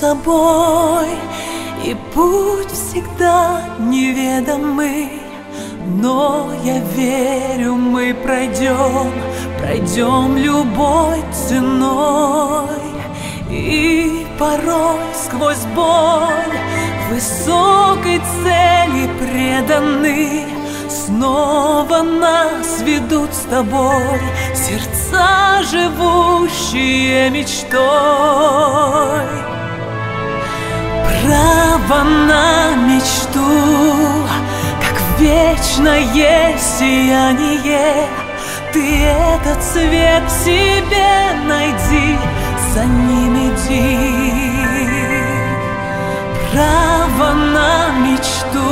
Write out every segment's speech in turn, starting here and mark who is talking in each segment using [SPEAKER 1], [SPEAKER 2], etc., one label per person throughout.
[SPEAKER 1] собой, и путь всегда неведомый. Но я верю, мы пройдем любой ценой. И порой сквозь боль высокой цели преданы, снова нас ведут с тобой сердца, живущие мечтой. Право на мечту, как вечное сияние. Ты этот свет в себе найди, за ним иди. Право на мечту,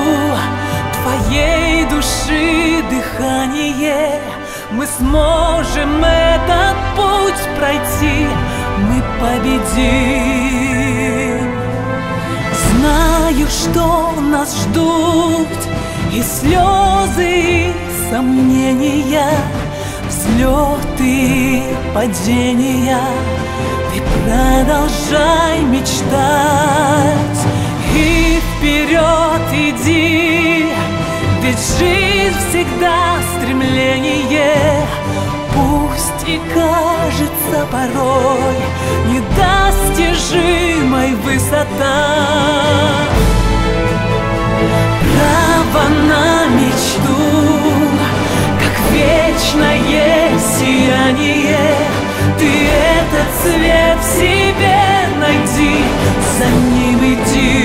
[SPEAKER 1] твоей души дыхание. Мы сможем этот путь пройти, мы победим. Знаю, что нас ждут и слезы, и сомнения, взлеты и падения. Ты продолжай мечтать и вперед иди, ведь жизнь всегда стремление. Пусть и кажется порой недостижимой высота. Право на мечту, как вечное сияние. Ты этот свет в себе найди, за ним иди.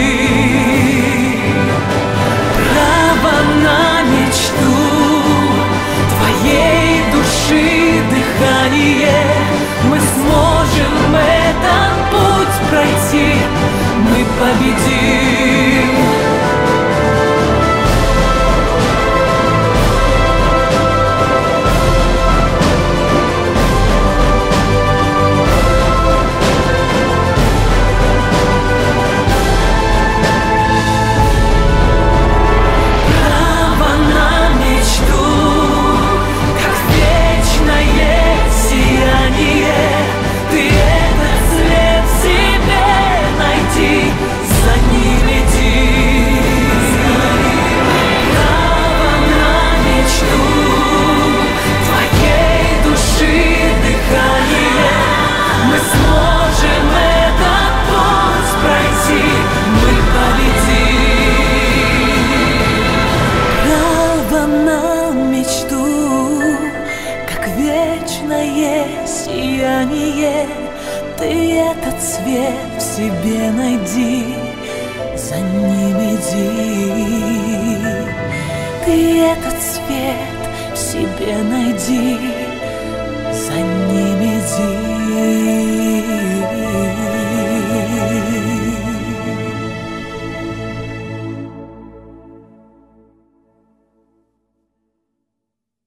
[SPEAKER 1] Право на мечту, твоей души дыхание. Мы сможем этот путь пройти, мы победим. Сияние, ты этот свет в себе найди, за ним иди. Ты этот свет в себе найди, за ним иди.